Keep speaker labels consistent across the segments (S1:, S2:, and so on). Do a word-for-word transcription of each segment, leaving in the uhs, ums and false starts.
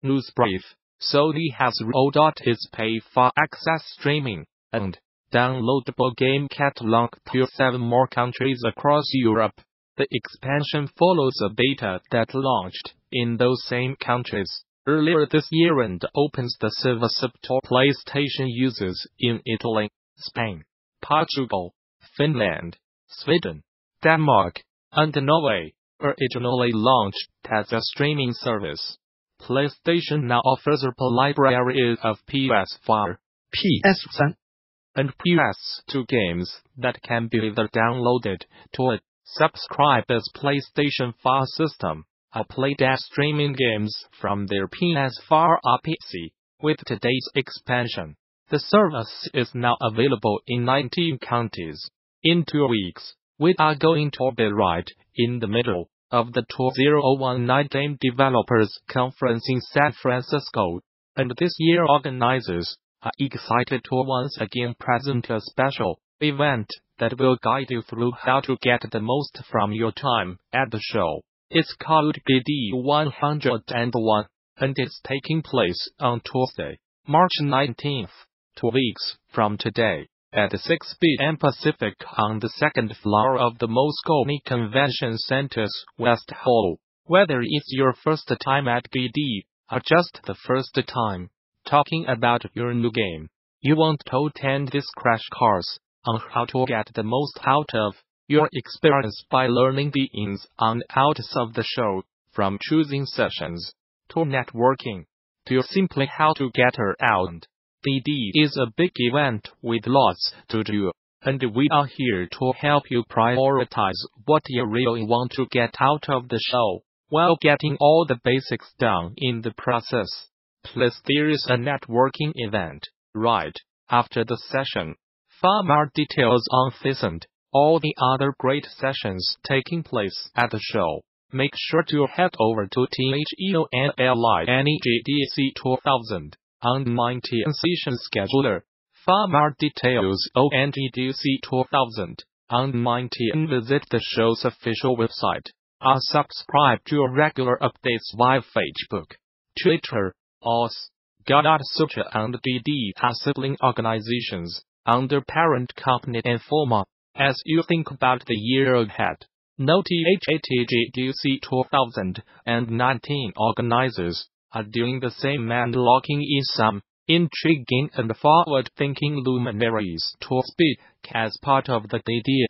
S1: News brief. Sony has rolled out its pay-for-access streaming and downloadable game catalog to seven more countries across Europe. The expansion follows a beta that launched in those same countries earlier this year and opens the service up to PlayStation users in Italy, Spain, Portugal, Finland, Sweden, Denmark, and Norway. Originally launched as a streaming service, PlayStation now offers a library of P S four,
S2: P S three,
S1: and P S two games that can be either downloaded to a subscriber's PlayStation four system or played as streaming games from their P S four or P C. With today's expansion, the service is now available in nineteen countries. In two weeks, we are going to be right in the middle of the twenty nineteen Game Developers Conference in San Francisco, and this year organizers are excited to once again present a special event that will guide you through how to get the most from your time at the show. It's called G D one oh one, and it's taking place on Tuesday, March nineteenth, two weeks from today, at six p m Pacific on the second floor of the Moscone Convention Center's West Hall. Whether it's your first time at G D, or just the first time talking about your new game, you want to attend this crash course on how to get the most out of your experience by learning the ins and outs of the show, from choosing sessions, to networking, to simply how to get around. G D is a big event with lots to do, and we are here to help you prioritize what you really want to get out of the show, while getting all the basics done in the process. Plus, there is a networking event right after the session. For more details on this and all the other great sessions taking place at the show, make sure to head over to THEONLINE G D C twenty nineteen session scheduler. For more details on G D C twenty nineteen, visit the show's official website, or subscribe to regular updates via Facebook, Twitter, or Gamasutra and G D are sibling organizations under parent company Informa. As you think about the year ahead, note that G D C twenty nineteen organizers are doing the same and locking in some intriguing and forward-thinking luminaries to speak as part of the G D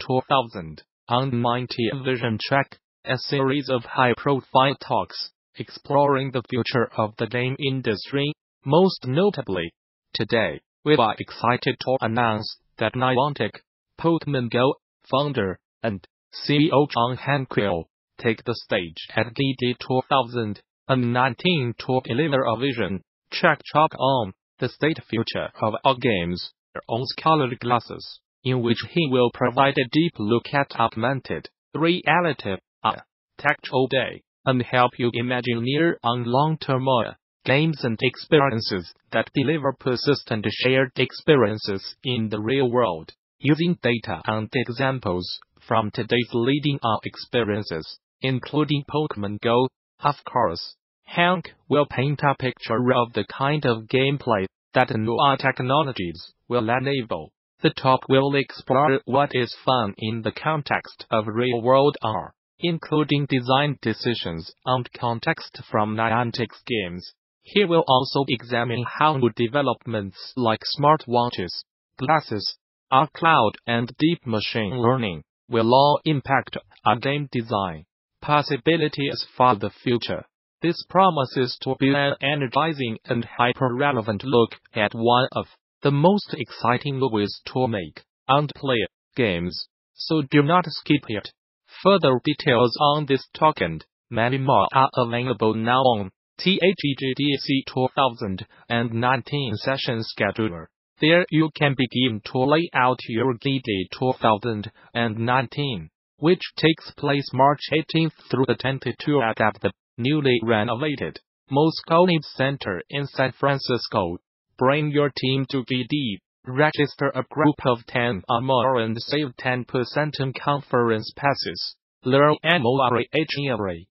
S1: twenty nineteen Vision Track, a series of high-profile talks exploring the future of the game industry. Most notably, today, we are excited to announce that Niantic, Pokemon Go founder and C E O John Hanquill take the stage at G D twenty nineteen to deliver a vision check chalk on the state future of our games, on colored glasses, in which he will provide a deep look at augmented reality, a tech all day, and help you imagine near and long-term games and experiences that deliver persistent shared experiences in the real world, using data and examples from today's leading art experiences, including Pokemon Go. Of course, Hank will paint a picture of the kind of gameplay that newer technologies will enable. The talk will explore what is fun in the context of real-world art, including design decisions and context from Niantic's games. He will also examine how new developments like smartwatches, glasses, our cloud and deep machine learning will all impact our game design possibilities for the future. This promises to be an energizing and hyper-relevant look at one of the most exciting ways to make and play games, so do not skip it. Further details on this talk and many more are available now on T H E G D C twenty nineteen session scheduler. There you can begin to lay out your G D twenty nineteen, which takes place March eighteenth through the twenty-second at the newly renovated Moscone Center in San Francisco. Bring your team to G D, register a group of ten or more and save ten percent on conference passes. Learn more.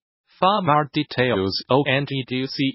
S1: For more details on G D C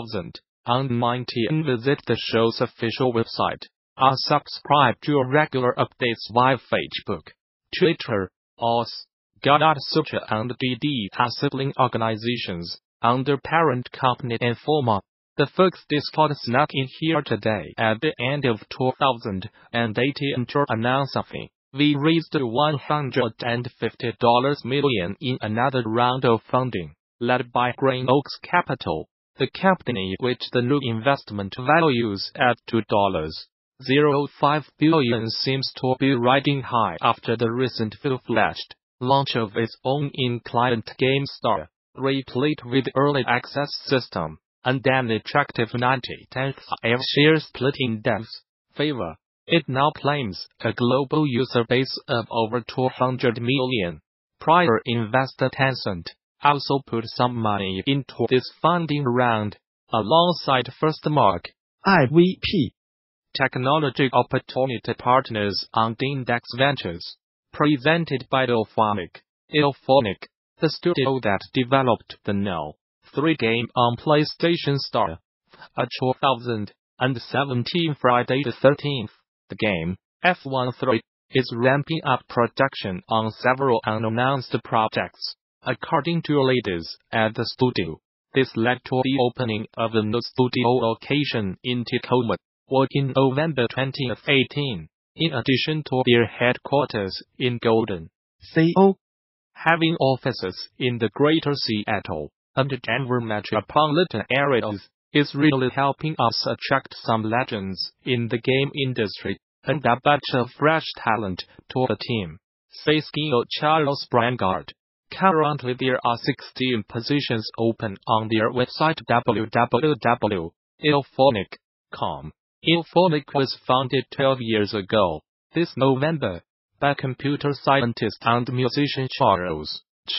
S1: twenty nineteen, visit the show's official website, or subscribe to regular updates via Facebook, Twitter, or Gamasutra and G D are sibling organizations under parent company Informa. The folks Discord snuck in here today at the end of two thousand eighteen to announce something. We raised one hundred fifty million dollars in another round of funding, led by Green Oaks Capital, the company which the new investment values at two point zero five billion dollars seems to be riding high after the recent full-fledged launch of its own in-client game store, replete with early access system, and an attractive ninety-tenth of share split in devs' favor. It now claims a global user base of over two hundred million. Prior investor Tencent also put some money into this funding round, alongside FirstMark, I V P, Technology Opportunity Partners and Index Ventures, presented by Ilphonic. Ilphonic, the studio that developed the N three game on PlayStation Store. A two thousand seventeen Friday the thirteenth, the game, F thirteen, is ramping up production on several unannounced projects, according to leaders at the studio. This led to the opening of a new studio location in Tacoma in November twenty eighteen, in addition to their headquarters in Golden, C O. Having offices in the greater Seattle and Denver metropolitan areas is really helping us attract some legends in the game industry and a batch of fresh talent to the team, says C E O Charles Brangard. Currently there are sixteen positions open on their website w w w dot ilphonic dot com. Ilphonic was founded twelve years ago, this November, by computer scientist and musician Charles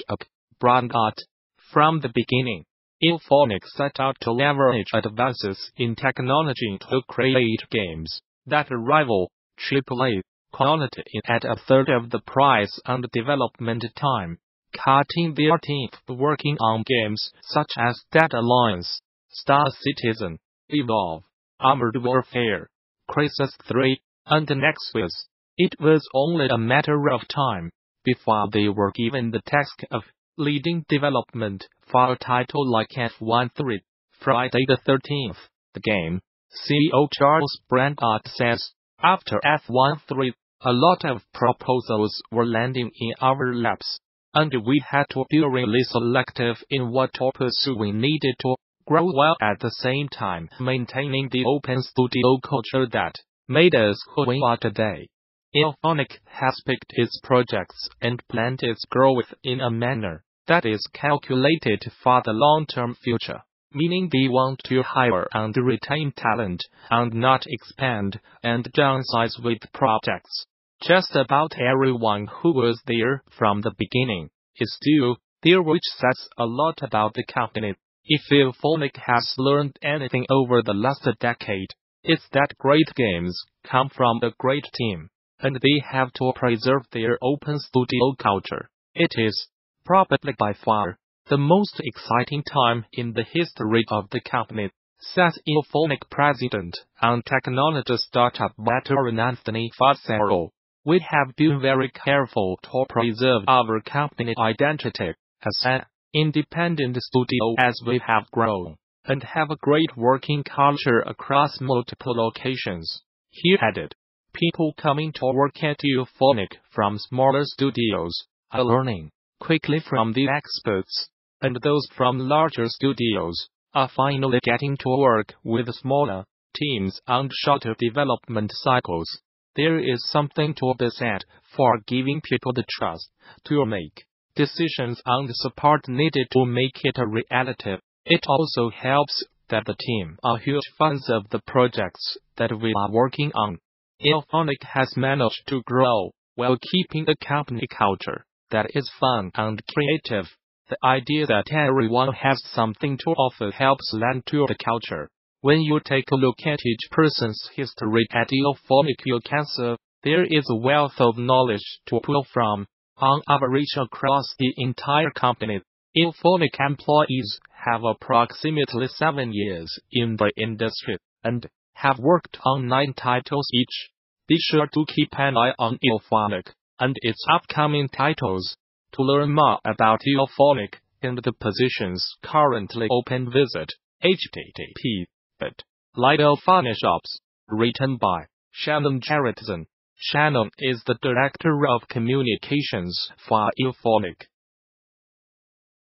S1: Brangard. From the beginning, Ilphonic set out to leverage advances in technology to create games that rival triple A quality at a third of the price and development time, cutting their teeth working on games such as Dead Alliance, Star Citizen, Evolve, Armored Warfare, Crysis three, and Nexus. It was only a matter of time before they were given the task of leading development for a title like F thirteen, Friday the thirteenth, the game, C E O Charles Brangard says. After F thirteen, a lot of proposals were landing in our laps, and we had to be really selective in what to pursue. We needed to grow while at the same time maintaining the open studio culture that made us who we are today. Ilphonic has picked its projects and planned its growth in a manner that is calculated for the long-term future, meaning they want to hire and retain talent and not expand and downsize with projects. Just about everyone who was there from the beginning is still there, which says a lot about the company. If Ilphonic has learned anything over the last decade, it's that great games come from a great team, and they have to preserve their open studio culture. It is, probably by far, the most exciting time in the history of the company, says Ilphonic president and technology startup veteran Anthony Fazzaro. We have been very careful to preserve our company identity as an independent studio as we have grown, and have a great working culture across multiple locations. He added, people coming to work at Ilphonic from smaller studios are learning quickly from the experts, and those from larger studios are finally getting to work with smaller teams and shorter development cycles. There is something to be said for giving people the trust to make decisions and support needed to make it a reality. It also helps that the team are huge fans of the projects that we are working on. Ilphonic has managed to grow while keeping a company culture that is fun and creative. The idea that everyone has something to offer helps lend to the culture. When you take a look at each person's history at Ilphonic, you can see there is a wealth of knowledge to pull from. On average across the entire company, Euphonic employees have approximately seven years in the industry and have worked on nine titles each. Be sure to keep an eye on Euphonic and its upcoming titles. To learn more about Euphonic and the positions currently open, visit http dot light euphonic shops. Written by Shannon Gerritsen. Shannon is the Director of Communications for Euphonic.